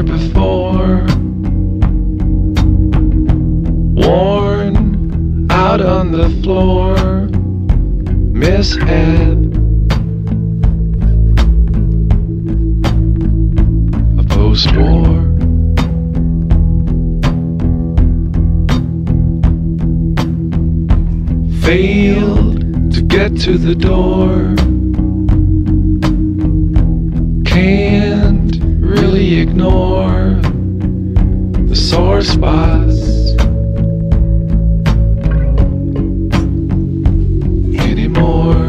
here before. Worn out on the floor. Mishap of post-war. Failed to get to the door. Can't really ignore the sore spots anymore.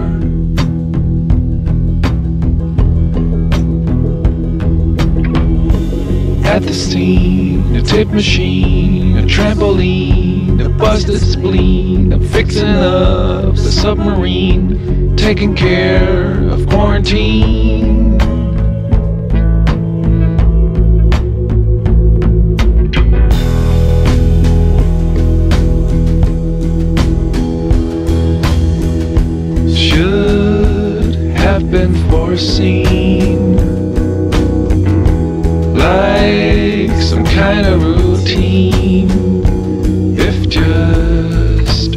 At the scene, a tip machine, a trampoline, a busted spleen. I'm fixing up the submarine, taking care of quarantine. Should have been foreseen, like some kind of routine, if just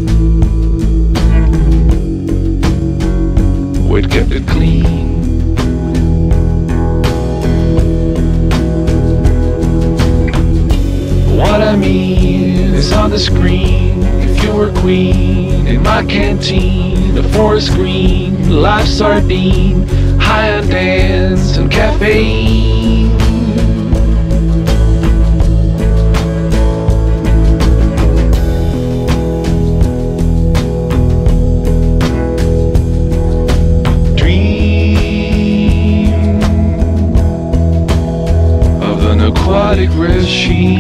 we'd kept it clean. What I mean is on the screen. If you were queen in my canteen, a forest green, live sardine, high on dance and caffeine. Dream of an aquatic regime.